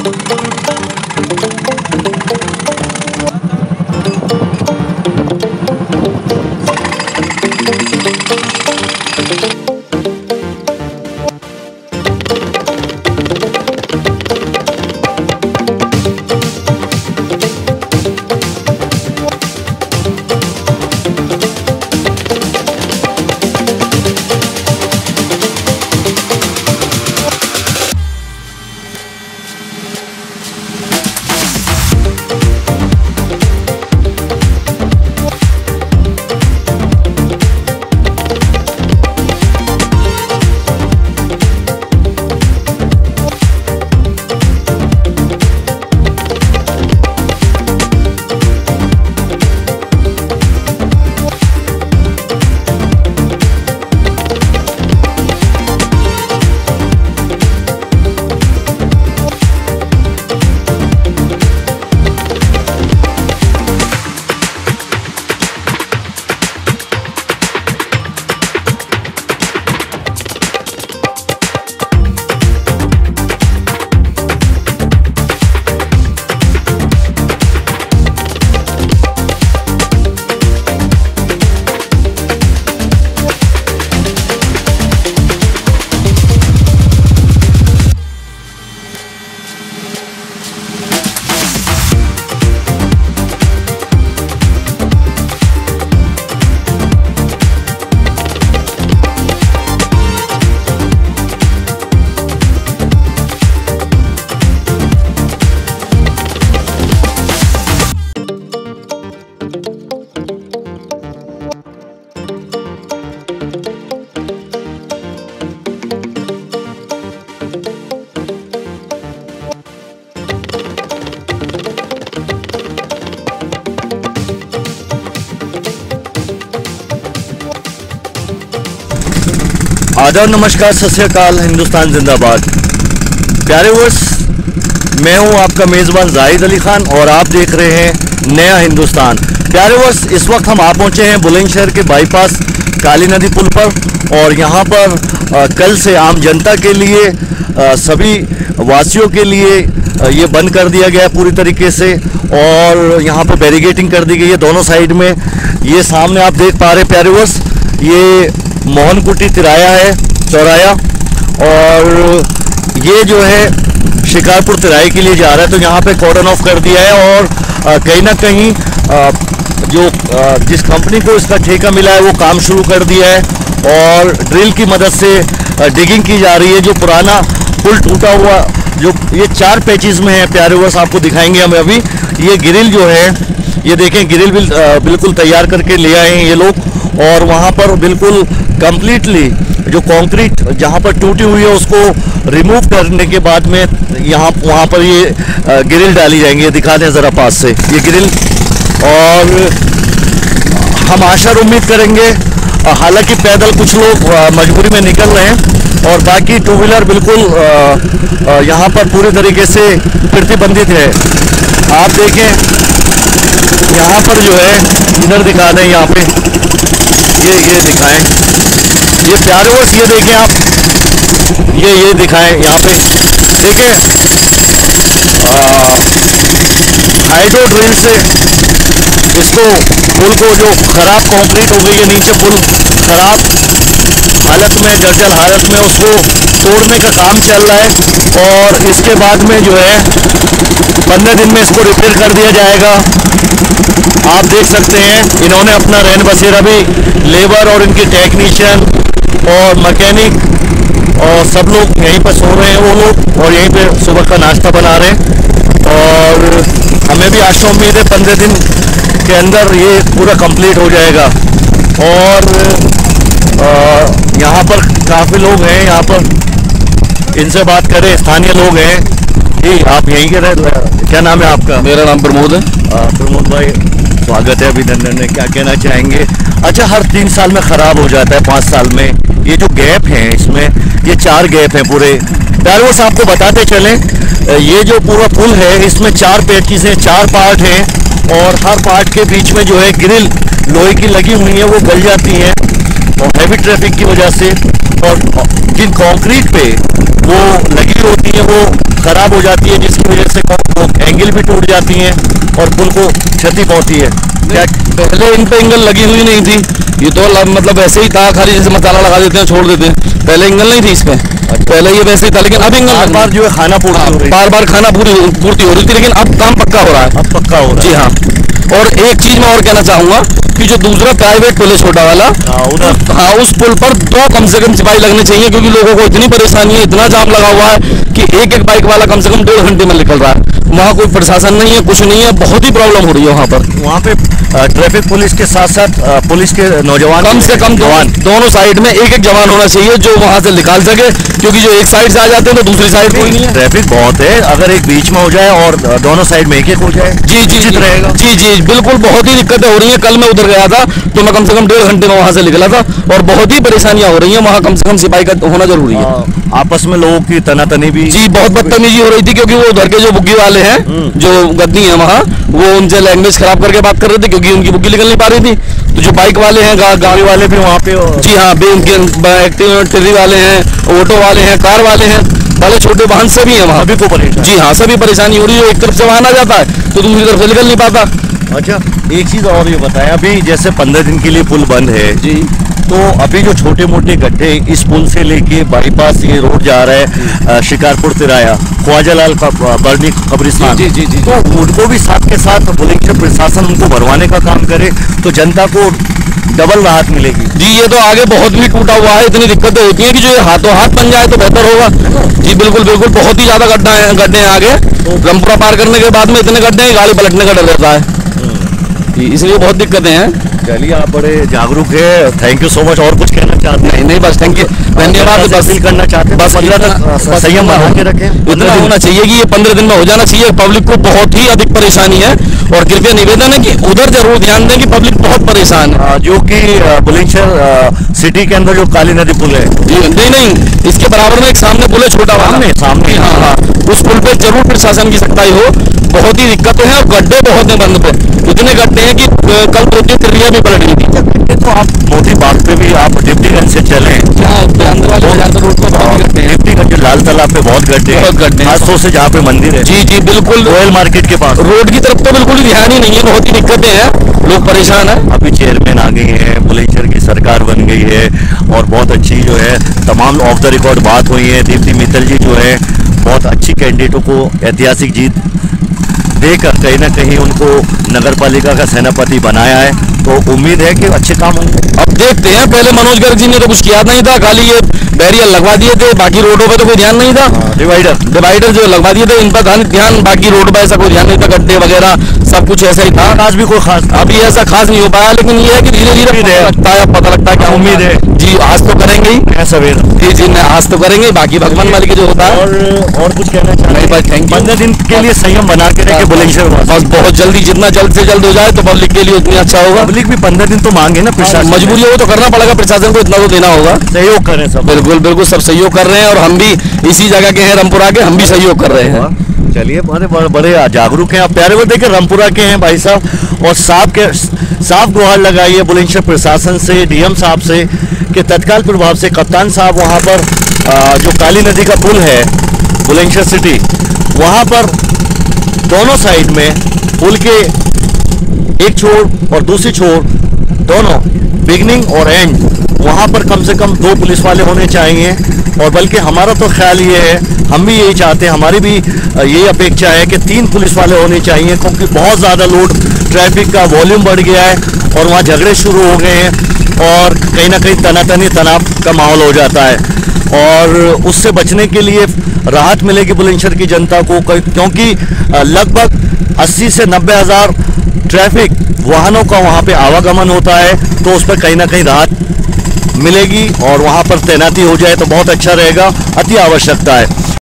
आदाब, नमस्कार, सत श्री अकाल, हिंदुस्तान जिंदाबाद। प्यारे वर्ष, मैं हूं आपका मेज़बान जाहिद अली खान और आप देख रहे हैं नया हिंदुस्तान। प्यारे वर्ष, इस वक्त हम आ पहुंचे हैं बुलंदशहर के बाईपास काली नदी पुल पर और यहां पर कल से आम जनता के लिए, सभी वासियों के लिए ये बंद कर दिया गया है पूरी तरीके से और यहां पर बैरिकेडिंग कर दी गई है दोनों साइड में। ये सामने आप देख पा रहे हैं प्यारे वर्ष, ये मोहनकुटी तिराया है, चौराया, और ये जो है शिकारपुर तिराए के लिए जा रहा है। तो यहाँ पे कॉर्डन ऑफ कर दिया है और कहीं ना कहीं जिस कंपनी को इसका ठेका मिला है वो काम शुरू कर दिया है और ड्रिल की मदद से डिगिंग की जा रही है। जो पुराना पुल टूटा हुआ, जो ये 4 पैचेस में है प्यारे वर्ष, आपको दिखाएंगे हम अभी। ये ग्रिल जो है, ये देखें, ग्रिल बिल्कुल तैयार करके ले आए हैं ये लोग और वहाँ पर बिल्कुल कंप्लीटली जो कंक्रीट जहाँ पर टूटी हुई है उसको रिमूव करने के बाद में वहाँ पर ये ग्रिल डाली जाएंगी। दिखा दें ज़रा पास से ये ग्रिल, और हम आशा और उम्मीद करेंगे, हालांकि पैदल कुछ लोग मजबूरी में निकल रहे हैं और बाकी 2 व्हीलर बिल्कुल यहाँ पर पूरी तरीके से प्रतिबंधित है। आप देखें यहाँ पर जो है, इधर दिखा दें, यहाँ पे ये दिखाएं, ये प्यारे वर्ष, ये देखें आप, ये दिखाएं, यहाँ पे देखें, हाइड्रो ड्रिल से इसको पुल को, जो खराब कंक्रीट हो गई है नीचे, पुल खराब हालत में, जर्जर हालत में, उसको तोड़ने का काम चल रहा है और इसके बाद में जो है 15 दिन में इसको रिपेयर कर दिया जाएगा। आप देख सकते हैं इन्होंने अपना रहन बसेरा भी, लेबर और इनके टेक्नीशियन और मैकेनिक और सब लोग यहीं पर सो रहे हैं वो लोग, और यहीं पे सुबह का नाश्ता बना रहे हैं। और हमें भी आशा उम्मीद है 15 दिन के अंदर ये पूरा कंप्लीट हो जाएगा। और यहाँ पर काफ़ी लोग हैं, यहाँ पर इनसे बात करें, स्थानीय लोग हैं जी। आप यहीं के रहे, क्या नाम है आपका? मेरा नाम प्रमोद है। प्रमोद भाई, स्वागत है, अभिनंदन है। क्या कहना चाहेंगे? अच्छा, हर 3 साल में ख़राब हो जाता है, 5 साल में। ये जो गैप है इसमें, ये 4 गैप हैं पूरे। ड्राइवर्स आपको बताते चलें, ये जो पूरा पुल है इसमें 4 पैचेस हैं, 4 पार्ट हैं और हर पार्ट के बीच में जो है ग्रिल लोहे की लगी हुई है, वो गल जाती हैं और हैवी ट्रैफिक की वजह से। और जिन कंक्रीट पे वो लगी होती है वो खराब हो जाती है, जिसकी वजह से वो एंगल भी टूट जाती हैं और पुल को क्षति पहुंचती है। क्या पहले इन पे एंगल लगी हुई नहीं थी, ये तो मतलब ऐसे ही था, खाली जैसे मसाला लगा देते हैं छोड़ देते हैं। पहले एंगल नहीं थी इस पे, पहले ये वैसे ही था, लेकिन अब एंगल बार बार जो है खाना पूर्ति हो रही है, बार बार खाना पूर्ति हो रही थी, लेकिन अब काम पक्का हो रहा है। अब पक्का हो रहा है। जी हाँ। और एक चीज मैं और कहना चाहूंगा कि जो दूसरा प्राइवेट पुल है छोटा वाला, उधर हाँ उस पुल पर 2 कम से कम सिपाही लगने चाहिए, क्योंकि लोगों को इतनी परेशानी है, इतना जाम लगा हुआ है कि एक बाइक वाला कम से कम 1.5 घंटे में निकल रहा है। वहाँ कोई प्रशासन नहीं है, कुछ नहीं है, बहुत ही प्रॉब्लम हो रही है वहाँ पर। वहाँ पे ट्रैफिक पुलिस के साथ साथ पुलिस के नौजवान कम से कम दोनों साइड में एक जवान होना चाहिए जो वहाँ से निकाल सके, क्योंकि जो एक साइड से आ जाते हैं तो दूसरी साइड कोई नहीं है। ट्रैफिक बहुत है, अगर एक बीच में हो जाए और दोनों साइड में एक हो जाए जी रहेगा। जी बिल्कुल, बहुत ही दिक्कतें हो रही है। कल मैं उधर गया था तो मैं कम से कम 1.5 घंटे में वहाँ से निकला था और बहुत ही परेशानियां हो रही है। वहाँ कम से कम सिपाही का होना जरूरी है। आपस में लोगों की तनातनी भी जी बहुत बदतमीजी हो रही थी, क्योंकि वो उधर के जो बुग्गी वाले हैं, जो गद्दी है वहाँ, वो उनसे लैंग्वेज खराब करके बात कर रहे थे, क्योंकि उनकी बुग्गी निकल नहीं पा रही थी। तो जो बाइक वाले हैं, गाड़ी वाले भी वहाँ पे, जी हाँ, एक्टिव टेरी वाले हैं, ऑटो वाले हैं, कार वाले हैं, बड़े छोटे वाहन सभी हैं वहाँ। सभी को परेशानी, जी हाँ सभी परेशानी हो रही है। एक तरफ से वाहन आ जाता है तो दूसरी तरफ से निकल नहीं पाता। अच्छा, एक चीज और ये बताया, अभी जैसे 15 दिन के लिए पुल बंद है जी, तो अभी जो छोटे मोटे गड्ढे इस पुल से लेके बाईपास ये रोड जा रहा है शिकारपुर तिराया, ख्वाजालाल का बर्नी कब्रिस्तान, जी, तो उनको भी साथ के साथ बुलंदशहर प्रशासन उनको भरवाने का काम करे तो जनता को डबल राहत मिलेगी। जी ये तो आगे बहुत भी टूटा हुआ है, इतनी दिक्कतें होती हैं कि जो ये हाथों हाथ बन जाए तो बेहतर होगा। जी बिल्कुल बिल्कुल, बहुत ही ज्यादा गड्ढे हैं आगे, ब्रह्मपुरा पार करने के बाद में इतने गड्ढे हैं, गाड़ी पलटने का डर रहता है, इसलिए बहुत दिक्कतें हैं। चलिए, आप बड़े जागरूक है, थैंक यू सो मच। और कुछ कहना चाहते हैं? नहीं बस थैंक यू, धन्यवाद। बस करना चाहते हैं, बस 15 तक संयम बना के रखें। इतना होना चाहिए कि ये 15 दिन में हो जाना चाहिए। पब्लिक को बहुत ही अधिक परेशानी है और कृपया निवेदन है कि उधर जरूर ध्यान दें कि पब्लिक बहुत परेशान है। जो कि बुलंदशहर सिटी के अंदर जो काली नदी पुल है, नहीं इसके बराबर में एक सामने पुल है छोटा वाला, सामने हाँ, उस पुल पे जरूर प्रशासन की सख्ताई हो। बहुत ही दिक्कतें हैं और गड्ढे बहुत हैं बंद पे, इतने गड्ढे हैं कि कल 2-3 ट्रिलिया भी पलट गई थी। तो आप मोटी बात पे भी आप डिप्टीगंज से चले, डिप्टीगंज लाल तालाब पे बहुत गड्ढे, खासतौर से जहाँ पे मंदिर है। जी बिल्कुल, रॉयल मार्केट के पास रोड की तरफ तो बिल्कुल ध्यान ही नहीं है, बहुत ही दिक्कतें हैं, लोग परेशान है। अभी चेयरमैन आ गई है, बुलंदशहर की सरकार बन गई है और बहुत अच्छी जो है तमाम ऑफ द रिकॉर्ड बात हुई है। दीप्ति मित्तल जी जो है बहुत अच्छी कैंडिडेटों को ऐतिहासिक जीत देकर कहीं ना कहीं उनको नगर पालिका का सेनापति बनाया है, तो उम्मीद है कि अच्छे काम होंगे। अब देखते हैं, पहले मनोज गर्ग जी ने तो कुछ किया नहीं था, खाली ये बैरियर लगवा दिए थे, बाकी रोडों पे तो कोई ध्यान नहीं था। डिवाइडर जो लगवा दिए थे इन पर ध्यान, बाकी रोड पे ऐसा कोई ध्यान नहीं था, गड्ढे वगैरह सब कुछ ऐसा ही था। आज भी कोई खास अभी ऐसा खास नहीं हो पाया, लेकिन ये है कि धीरे धीरे पता लगता है, क्या उम्मीद है जी, आज तो करेंगे ही सवेर, जी आज तो करेंगे, बाकी भगवान मालिक जो होता है। और कुछ कहना चाहिए? बस थैंक यू। 15 दिन के लिए संयम बना के रखे बुलंदशहर, बस बहुत जल्दी, जितना जल्द से जल्द हो जाए तो पब्लिक के लिए उतना अच्छा होगा। पब्लिक भी 15 दिन तो मांगे ना, प्रशासन मजबूरी हो तो करना पड़ेगा, प्रशासन को इतना तो देना होगा। सहयोग करें सब, बिल्कुल बिल्कुल, सब सहयोग कर रहे हैं और हम भी इसी जगह के हैं, रामपुरा के, हम भी सहयोग कर रहे हैं। चलिए, बड़े जागरूक हैं आप। प्यारे वो देखिए रामपुरा के हैं भाई साहब, और साफ गुहार लगाई है बुलंदशहर प्रशासन से, डीएम साहब से कि तत्काल प्रभाव से कप्तान साहब वहाँ पर जो काली नदी का पुल है बुलंदशहर सिटी, वहाँ पर दोनों साइड में पुल के एक छोर और दूसरी छोर दोनों बिगनिंग और एंड, वहाँ पर कम से कम 2 पुलिस वाले होने चाहिए। और बल्कि हमारा तो ख्याल ये है, हम भी यही चाहते हैं, हमारी भी यही अपेक्षा है कि 3 पुलिस वाले होने चाहिए, क्योंकि बहुत ज़्यादा लोड ट्रैफिक का वॉल्यूम बढ़ गया है और वहाँ झगड़े शुरू हो गए हैं और कहीं ना कहीं तनाव का माहौल हो जाता है। और उससे बचने के लिए राहत मिलेगी बुलंदशहर की जनता को, क्योंकि लगभग 80 से 90 हज़ार ट्रैफिक वाहनों का वहाँ पे आवागमन होता है, तो उस पर कहीं ना कहीं राहत मिलेगी और वहाँ पर तैनाती हो जाए तो बहुत अच्छा रहेगा, अति आवश्यकता है।